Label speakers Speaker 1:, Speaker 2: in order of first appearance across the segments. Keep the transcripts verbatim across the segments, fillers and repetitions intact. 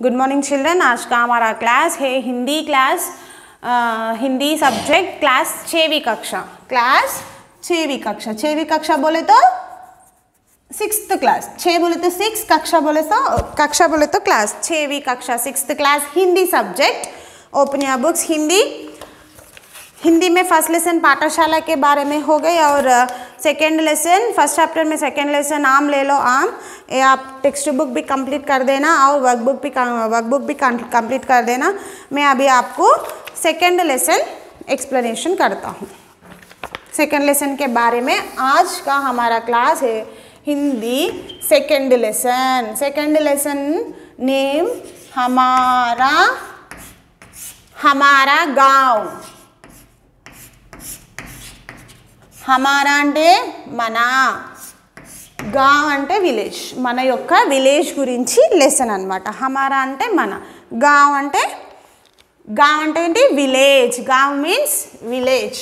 Speaker 1: Good morning children. आज का हमारा क्लास है हिंदी क्लास, आ, हिंदी सब्जेक्ट क्लास छवीं कक्षा। क्लास छवीं कक्षा, छवीं कक्षा बोले तो सिक्स्थ क्लास, छः बोले तो सिक्स, कक्षा बोले तो कक्षा बोले तो क्लास, छवीं कक्षा sixth class Hindi subject. Open your books. Hindi Hindi में फर्स्ट लेसन पाठशाला के बारे में हो गई और सेकेंड लेसन फर्स्ट चैप्टर में सेकेंड लेसन आम ले लो आम। ये आप टेक्स्ट बुक भी कंप्लीट कर देना और वर्कबुक भी वर्कबुक भी कंप्लीट कर देना। मैं अभी आपको सेकेंड लेसन एक्सप्लेनेशन करता हूँ। सेकेंड लेसन के बारे में आज का हमारा क्लास है Hindi second lesson. Second lesson name हमारा हमारा गाँव। हमारा అంటే మన, గావ్ అంటే విలేజ్, మన యొక్క విలేజ్ గురించి లెసన్ అన్నమాట। హమారా అంటే మన, గావ్ అంటే గావ్ అంటే ఏంటి విలేజ్, గావ్ means village.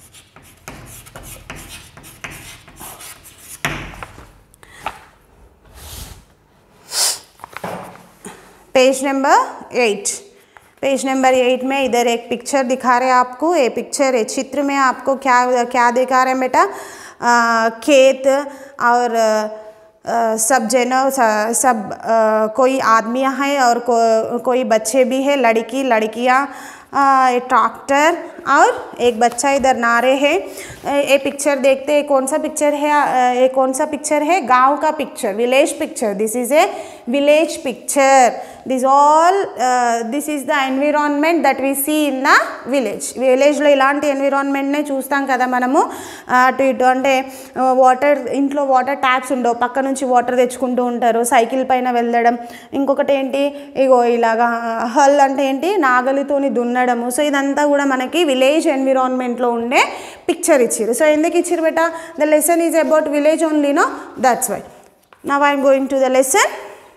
Speaker 1: Page number eight, page number eight में इधर एक पिक्चर दिखा रहे हैं आपको। ये पिक्चर है, चित्र में आपको क्या क्या दिखा रहे हैं बेटा? आ, खेत और आ, सब जनो सब आ, कोई आदमी है और को, कोई बच्चे भी है, लड़की लड़कियां, ट्रैक्टर और एक बच्चा इधर नारे है। ये पिक्चर देखते हैं, कौन सा पिक्चर है? ये कौन सा पिक्चर है? गांव का picture, village picture. This is a village picture. This all this is the environment that we see in the village. విలేజ్లో ఇలాంటి ఎన్విరాన్మెంట్నే చూస్తాం కదా మనము। అటు ఇటు అంటే వాటర్, ఇంట్లో వాటర్ ట్యాప్స్ ఉండవు, పక్క నుంచి వాటర్ తెచ్చుకుంటూ ఉంటారు, సైకిల్ పైన వెళ్ళడం। ఇంకొకటి ఏంటి, ఇగో ఇలాగా హల్ అంటే ఏంటి, నాగలితోని దున్నడము। సో ఇదంతా కూడా మనకి విలేజ్ ఎన్విరాన్మెంట్లో ఉండే పిక్చర్ ఇచ్చారు। సో ఎందుకు ఇచ్చారు బేటా? The lesson is about village only, no, that's why. Now I am going to the lesson.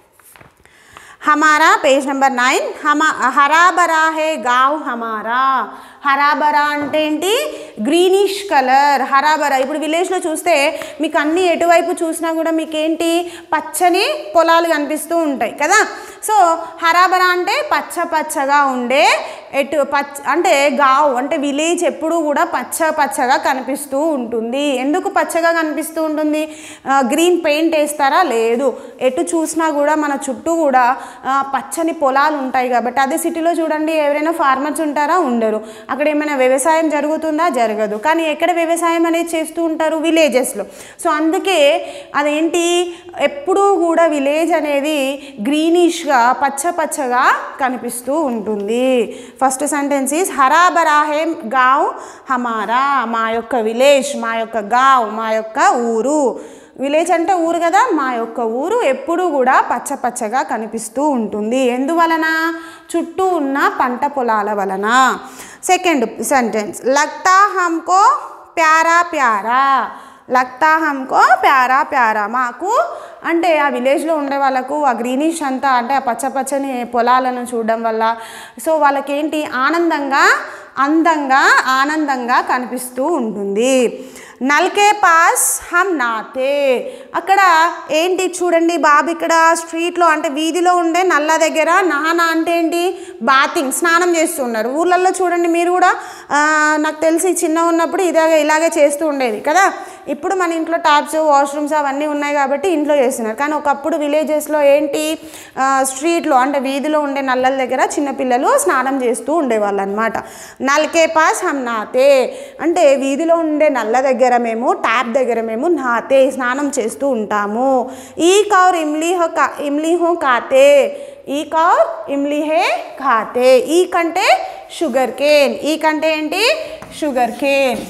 Speaker 1: हमारा पेज नंबर नाइन। हम हरा भरा है गाँव हमारा। హరా భరా అంటే ఏంటి? గ్రీనిష్ కలర్, హరా భరా। ఇప్పుడు విలేజ్లో చూస్తే మీకు అన్ని ఎటువైపు చూసినా కూడా మీకు ఏంటి, పచ్చని పొలాలు కనిపిస్తూ ఉంటాయి కదా। సో హరా భరా అంటే పచ్చ పచ్చగా ఉండే, ఎటు పచ్చ అంటే గావ్ అంటే విలేజ్ ఎప్పుడూ కూడా పచ్చ పచ్చగా కనిపిస్తూ ఉంటుంది। ఎందుకు పచ్చగా కనిపిస్తూ ఉంటుంది? గ్రీన్ పెయింట్ వేస్తారా? లేదు, ఎటు చూసినా కూడా మన చుట్టూ కూడా పచ్చని పొలాలు ఉంటాయి కాబట్టి। అదే సిటీలో చూడండి, ఎవరైనా ఫార్మర్స్ ఉంటారా? ఉండరు। అక్కడ ఏమైనా వ్యవసాయం జరుగుతుందా? జరగదు। కానీ ఎక్కడ వ్యవసాయం అనేది చేస్తూ ఉంటారు? విలేజెస్లో। సో అందుకే అదేంటి, ఎప్పుడూ కూడా విలేజ్ అనేది గ్రీనిష్గా పచ్చ పచ్చగా కనిపిస్తూ ఉంటుంది। ఫస్ట్ సెంటెన్స్ ఈజ్ హరా భరా హే గావ్ హమారా। మా యొక్క విలేజ్, మా యొక్క గావ్, మా యొక్క ఊరు। విలేజ్ అంటే ఊరు కదా, మా యొక్క ఊరు ఎప్పుడూ కూడా పచ్చ పచ్చగా కనిపిస్తూ ఉంటుంది। ఎందువలన? చుట్టూ ఉన్న పంట పొలాల వలన। సెకండ్ సెంటెన్స్, లగ్తా హమ్కో ప్యారా ప్యారా। లగ్తా హమ్కో ప్యారా ప్యారా, మాకు అంటే ఆ విలేజ్లో ఉండే వాళ్ళకు ఆ గ్రీనిష్ అంతా అంటే ఆ పచ్చ పచ్చని పొలాలను చూడడం వల్ల సో వాళ్ళకేంటి, ఆనందంగా అందంగా ఆనందంగా కనిపిస్తూ ఉంటుంది। నల్కే పాస్ హమ్ నాతే। అక్కడ ఏంటి చూడండి బాబు, ఇక్కడ స్ట్రీట్లో అంటే వీధిలో ఉండే నల్ల దగ్గర నానా అంటే ఏంటి, బాతింగ్, స్నానం చేస్తున్నారు। ఊర్లలో చూడండి మీరు కూడా, నాకు తెలిసి చిన్న ఉన్నప్పుడు ఇలాగే ఇలాగే చేస్తూ ఉండేది కదా। ఇప్పుడు మన ఇంట్లో ట్యాప్స్, వాష్రూమ్స్ అవన్నీ ఉన్నాయి కాబట్టి ఇంట్లో చేస్తున్నారు। కానీ ఒకప్పుడు విలేజెస్లో ఏంటి, స్ట్రీట్లో అంటే వీధిలో ఉండే నల్లల దగ్గర చిన్నపిల్లలు స్నానం చేస్తూ ఉండేవాళ్ళు అనమాట। నల్కే పాస్ హమ్ నాతే అంటే వీధిలో ఉండే నల్ల దగ్గర మేము, ట్యాప్ దగ్గర మేము నాతే స్నానం చేస్తూ ఉంటాము। ఈ కౌర్ ఇమ్లీ హో కా ఇమ్లీ హో కాతే। ఈ కౌర్ ఇమ్లీ హే ఖాతే। ఈ కంటే షుగర్ కేన్, ఈ కంటే ఏంటి, షుగర్ కేన్।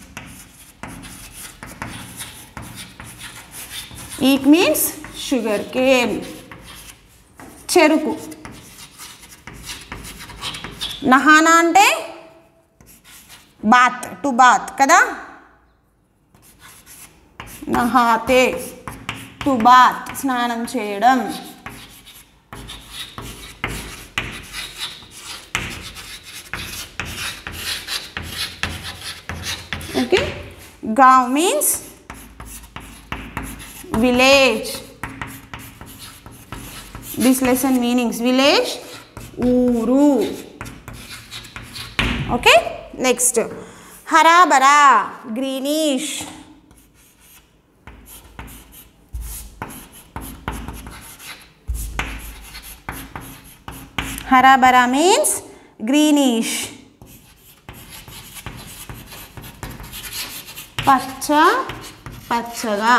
Speaker 1: ఈక్ మీన్స్ షుగర్ కేన్, చెరుకు। నహానా అంటే బాత్, టు బాత్ కదా। నహాతే టు బాత్, స్నానం చేయడం। ఓకే, గావ్ means village, this lesson meanings village ఊరు. ఓకే, నెక్స్ట్ హరాబరా గ్రీనిష్. హరాబరా మీన్స్ గ్రీనిష్, పచ్చ పచ్చగా.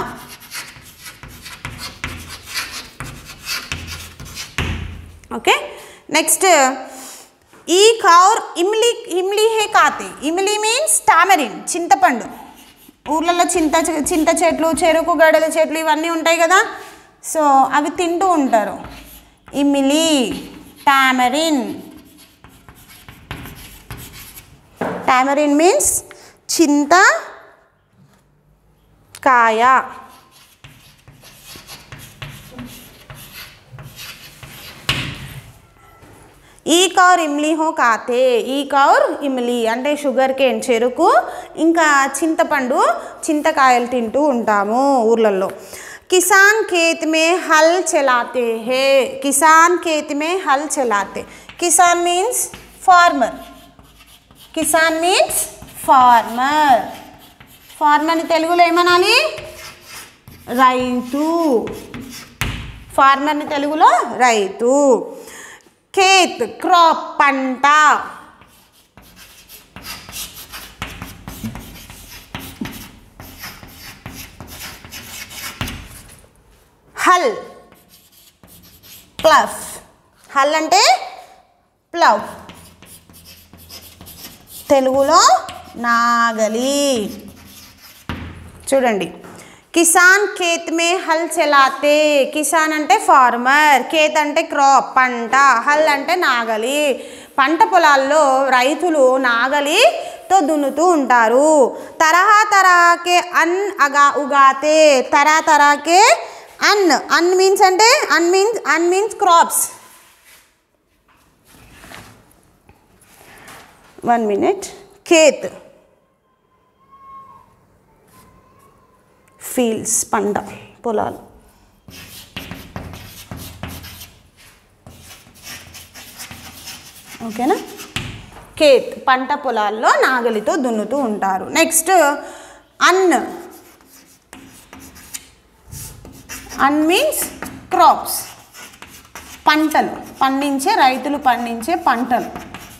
Speaker 1: ఓకే, నెక్స్ట్ ఈ కౌర్ ఇమ్లీ ఇమ్లీ హే కాతే. ఇమ్లీ మీన్స్ టామరిన్, చింతపండు. ఊర్లలో చింత చింత చెట్లు, చెరుకు గడల చెట్లు ఇవన్నీ ఉంటాయి కదా, సో అవి తింటూ ఉంటారు. ఇమ్లీ, టామరిన్. టామరిన్ మీన్స్ చింత కాయ. ఈ కౌర్ ఇమ్లీ హో కాతే. ఈ కౌర్ ఇమ్లీ అంటే షుగర్ కేన్, చెరుకు, ఇంకా చింతపండు, చింతకాయలు తింటూ ఉంటాము ఊర్లలో. కిసాన్ ఖేత్ మే హల్ చలాతే హే. కిసాన్ ఖేత్ మే హల్ చలాతే. కిసాన్ మీన్స్ ఫార్మర్. కిసాన్ మీన్స్ ఫార్మర్. ఫార్మర్ని తెలుగులో ఏమనాలి? రైతు. ఫార్మర్ని తెలుగులో రైతు. ఖేత్ క్రాప్ పంట. హల్ ప్లవ్. హల్ అంటే ప్లవ్, తెలుగులో నాగలి. చూడండి, కిసాన్ ఖేత్ మే హల్ చలాతే. కిసాన్ అంటే ఫార్మర్, ఖేత్ అంటే క్రాప్ పంట, హల్ అంటే నాగలి. పంట పొలాల్లో రైతులు నాగలితో దున్నుతూ ఉంటారు. తరహా తరహాకే అన్ అగా ఉగాతే. తరహా తరహాకే అన్. అన్ మీన్స్ అంటే అన్ మీన్స్ అన్ మీన్స్ క్రాప్స్. One minute. ఖేత్ ఫీల్డ్స్, పంట పొలాలు. ఓకేనా? ఖేత్ పంట పొలాల్లో నాగలితో దున్నుతూ ఉంటారు. నెక్స్ట్ అన్. అన్ మీన్స్ క్రాప్స్, పంటలు, పండించే రైతులు పండించే పంటలు.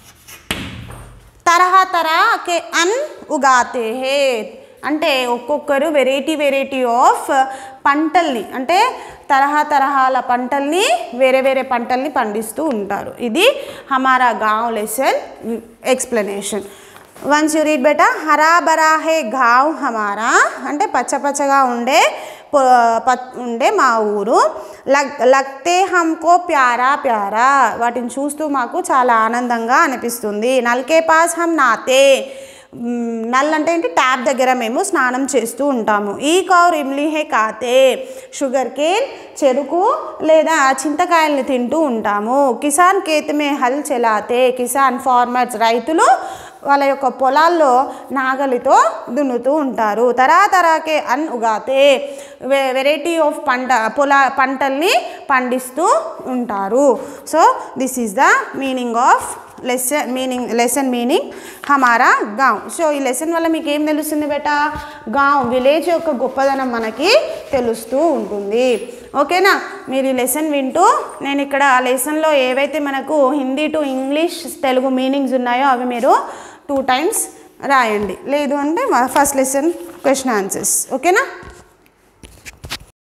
Speaker 1: తరహా తరహాకే అన్ ఉగాతే హే అంటే ఒక్కొక్కరు వెరైటీ వెరైటీ ఆఫ్ పంటల్ని, అంటే తరహా తరహాల పంటల్ని, వేరే వేరే పంటల్ని పండిస్తూ ఉంటారు. ఇది హమారా గావ్ lesson explanation. Once you read బేటా. హరా బరా హే గావ్ హమారా అంటే పచ్చ పచ్చగా ఉండే ఉండే మా ఊరు. లగ్ లగ్తే హమ్కో ప్యారా ప్యారా వాటిని చూస్తూ మాకు చాలా ఆనందంగా అనిపిస్తుంది. నల్కే పాస్ హమ్ నాతే. నల్ అంటే ఏంటి? ట్యాప్ దగ్గర మేము స్నానం చేస్తూ ఉంటాము. ఈ కౌర్ ఇమ్లీ హే కాతే. షుగర్ కేన్, చెరుకు లేదా చింతకాయల్ని తింటూ ఉంటాము. కిసాన్ ఖేత్ మే హల్ చలాతే. కిసాన్ ఫార్మర్స్ రైతులు వాళ్ళ యొక్క పొలాల్లో నాగలితో దున్నుతూ ఉంటారు. తరా తరాకే అన్ ఉగాతే వెరైటీ ఆఫ్ పంట పొలా పంటల్ని పండిస్తూ ఉంటారు. So this is the meaning of lesson meaning lesson meaning హమారా గావ్. సో ఈ లెసన్ వల్ల మీకు ఏం తెలుస్తుంది బేటా? గావ్ విలేజ్ యొక్క గొప్పదనం మనకి తెలుస్తూ ఉంటుంది. ఓకేనా? మీరు ఈ లెసన్ వింటూ నేను ఇక్కడ ఆ లెసన్లో ఏవైతే మనకు Hindi to English Telugu meanings ఉన్నాయో అవి మీరు టూ టైమ్స్ రాయండి. లేదు అంటే ఫస్ట్ లెసన్ క్వశ్చన్ ఆన్సర్స్. ఓకేనా?